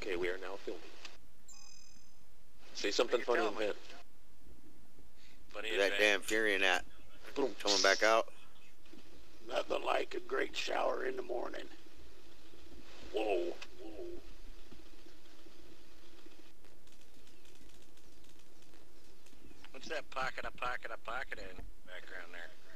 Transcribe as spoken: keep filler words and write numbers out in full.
Okay, we are now filming. Say something funny in bed. Funny Where's that damn Furion at? Boom. Coming back out? Nothing like a great shower in the morning. Whoa. Whoa. What's that pocket, a pocket, a pocket in the background there?